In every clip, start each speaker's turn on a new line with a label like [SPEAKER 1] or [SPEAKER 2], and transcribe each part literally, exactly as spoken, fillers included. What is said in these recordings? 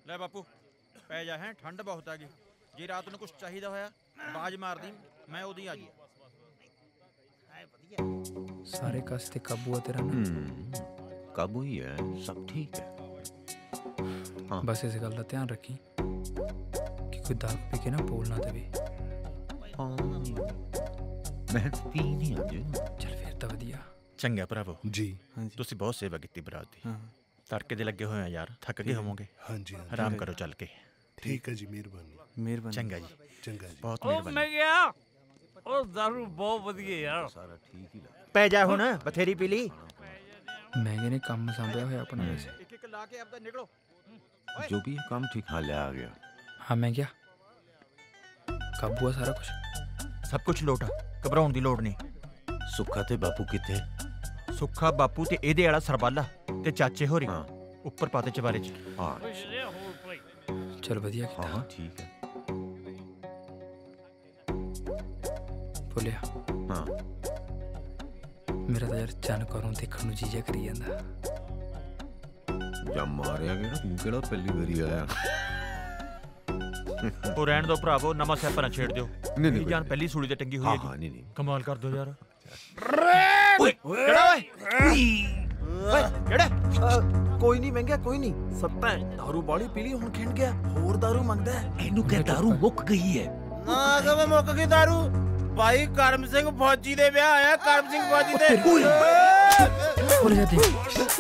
[SPEAKER 1] ਲੈ ਬਾਪੂ ਪੈ ਜਾ। ਹੈ ਠੰਡ ਬਹੁਤ ਆ ਗਈ। ਜੇ ਰਾਤ ਨੂੰ ਕੁਛ ਚਾਹੀਦਾ ਹੋਇਆ ਆਵਾਜ਼ ਮਾਰ ਦੀ, ਮੈਂ ਉਦੋਂ ਆ ਜੀ।
[SPEAKER 2] सारे कस ते काबू है तेरा ना?
[SPEAKER 3] काबू ही है, सब ठीक है। हाँ।
[SPEAKER 2] बस इस गल का ध्यान रखी कि कोई दारू पी के ना बोल ना देवे।
[SPEAKER 3] हाँ मैं पी नहीं अज।
[SPEAKER 2] चल फिर तो वधिया।
[SPEAKER 1] चंगा भरावो
[SPEAKER 4] जी।
[SPEAKER 1] तुसीं बहुत सेवा की बरात दी। तड़के दे लगे हुए यार, थक गए होवोगे।
[SPEAKER 4] हाँ जी
[SPEAKER 1] आराम करो चल के।
[SPEAKER 4] ठीक है जी, मेहरबानी
[SPEAKER 2] मेहरबानी।
[SPEAKER 1] चंगा जी,
[SPEAKER 4] चंगा जी।
[SPEAKER 1] बहुत मेहरबानी।
[SPEAKER 5] मैं गया और दारू बहुत वधिया यार।
[SPEAKER 3] सारा ठीक ही लगा।
[SPEAKER 1] पै जा हुण, बथेरी पी ली।
[SPEAKER 2] महंगे ने काम संभाया होया अपना वैसे।
[SPEAKER 1] एक एक ला के अब निकलो।
[SPEAKER 3] जो भी है काम ठीक हाल आ गया।
[SPEAKER 2] हाँ मैं क्या काबू है सारा कुछ।
[SPEAKER 1] सब कुछ लोटा, घबराउण दी लोड़ नहीं।
[SPEAKER 3] सुखा ते बापू किथे?
[SPEAKER 1] सुखा बापू ते एदे वाला सरबाला ते चाचे होरी
[SPEAKER 3] हाँ।
[SPEAKER 1] ऊपर पाते चबारे च।
[SPEAKER 3] हाँ
[SPEAKER 2] चल वधिया किया।
[SPEAKER 3] हाँ ठीक है।
[SPEAKER 2] बोलिया
[SPEAKER 3] हाँ
[SPEAKER 2] मेरा तो यार चन करों देखण नूं जीजा करी जांदा।
[SPEAKER 3] जब मारिया गया तू केड़ा पहली बारी आया?
[SPEAKER 1] ओ रहन दो भरावो, नवां सियापा ना छेड़ दियो।
[SPEAKER 3] नहीं नहीं
[SPEAKER 1] जान पहली सूली ते टंगी हुई
[SPEAKER 3] हाँ
[SPEAKER 1] है।
[SPEAKER 3] हाँ नहीं नहीं
[SPEAKER 1] कमाल कर दो यार। ओए केड़ा ओए ओए केड़ा?
[SPEAKER 6] कोई नहीं महंगा, कोई नहीं। सत्ता है दारू बाली पी ली, हुण खिंड गया, होर दारू मंगदा है।
[SPEAKER 3] एनू कह दारू मुक गई है।
[SPEAKER 6] ना कवे मुक गई दारू। भाई करम सिंह फौजी दे ब्याह आया, करम सिंह फौजी दे।
[SPEAKER 2] बोल जा दे।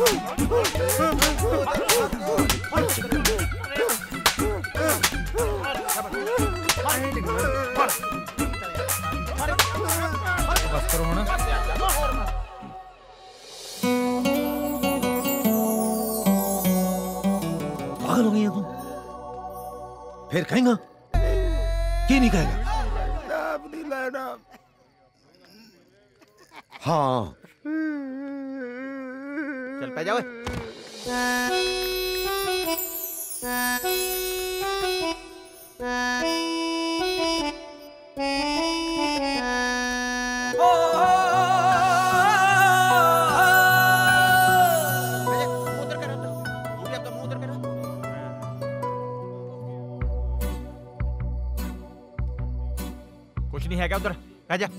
[SPEAKER 2] बस करो हुण।
[SPEAKER 3] पागल हो गई है तू? फिर खाएगा कि नहीं खाएगा?
[SPEAKER 6] नहीं लेना।
[SPEAKER 3] हाँ
[SPEAKER 1] चल पै जा ओए। कुछ नहीं हैगा उधर, आ जा।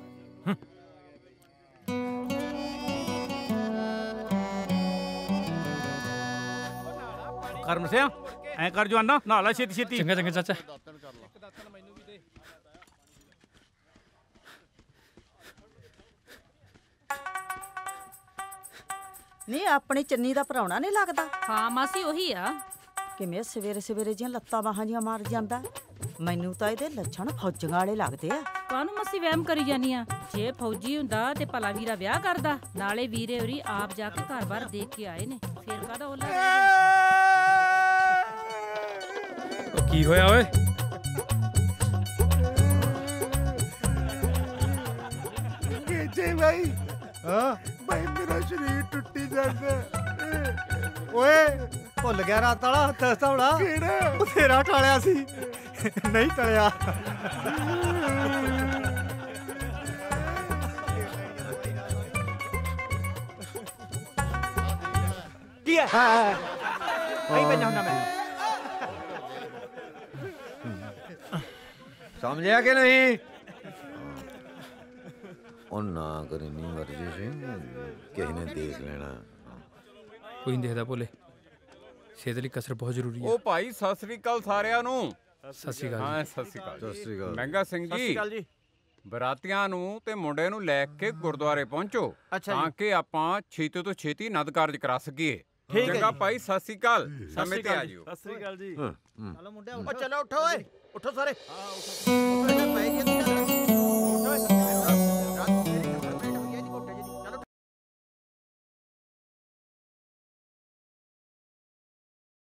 [SPEAKER 5] करम सिंह ऐ कर जवाना, नहा ला छेती छेती।
[SPEAKER 2] चंगा चंगा चाचा।
[SPEAKER 7] नहीं अपनी चन्नी दा भराउणा नहीं लगदा?
[SPEAKER 8] हाँ मासी ओही आ।
[SPEAKER 7] किवें सवेरे सवेरे जियां लत्तां बाहां जियां मार जांदा। मैनू तां इहदे लक्षण फौजियां वाले लगदे आ।
[SPEAKER 8] कानू मसी वहम करी जानी आ। जे फौजी हुंदा ते भला वीरा विआह करदा। नाले वीरे होरी आप जाके घर बार देख के आए ने, फिर कादा ओला।
[SPEAKER 2] की होया ओए?
[SPEAKER 6] जी भाई। हाँ भाई मेरा शरीर टुट्टी जाता। ओए भुल गया रात वाला दस्ता केड़ा? तेरा टालिया सी नहीं टलिया।
[SPEAKER 1] की है? आई पे जाऊंगा मैं।
[SPEAKER 3] समझा कि नहीं? और ना कर इन्नी वर्जिश किसी ने देख लेना।
[SPEAKER 2] कोई नहीं देखदा बोले। सेहत लई कसर बहुत जरूरी है।
[SPEAKER 5] ओ भाई सत श्री अकाल सारिਆਂ ਨੂੰ।
[SPEAKER 2] सत श्री अकाल।
[SPEAKER 5] ਹਾਂ ਸਤਿ ਸ਼੍ਰੀ ਅਕਾਲ।
[SPEAKER 3] सत श्री अकाल।
[SPEAKER 5] ਮਹਿੰਗਾ ਸਿੰਘ
[SPEAKER 1] ਸਤਿ ਸ਼੍ਰੀ
[SPEAKER 5] ਜੀ
[SPEAKER 1] ਅਕਾਲ ਜੀ।
[SPEAKER 5] ਬਰਾਤੀਆਂ ਨੂੰ ਤੇ ਮੁੰਡੇ ਨੂੰ ਲੈ ਕੇ ਗੁਰਦੁਆਰੇ ਪਹੁੰਚੋ
[SPEAKER 1] ਅੱਛਾ
[SPEAKER 5] ਤਾਂ
[SPEAKER 1] ਜੀ।
[SPEAKER 5] ਕਿ ਆਪਾਂ ਛੇਤੀ ਤੋਂ ਛੇਤੀ ਨਦ ਕਾਰਜ ਕਰਾ ਸਕੀਏ।
[SPEAKER 1] ਠੀਕ ਹੈ
[SPEAKER 5] ਚੰਗਾ
[SPEAKER 1] ਜੀ।
[SPEAKER 5] ਭਾਈ ਸਤਿ ਸ਼੍ਰੀ ਅਕਾਲ।
[SPEAKER 1] ਸਤਿ
[SPEAKER 5] ਸਮੇਂ
[SPEAKER 1] ਸ਼੍ਰੀ
[SPEAKER 5] ਤੇ
[SPEAKER 1] ਅਕਾਲ
[SPEAKER 5] ਆ
[SPEAKER 1] ਜੀ।
[SPEAKER 5] ਜਿਓ।
[SPEAKER 6] ਸਤਿ ਸ੍ਰੀ ਅਕਾਲ ਜੀ।
[SPEAKER 3] हाँ, हम्म।
[SPEAKER 6] चलो मुंडे
[SPEAKER 1] ओ चलो उठो ओए, उठो सारे। हाँ उठो।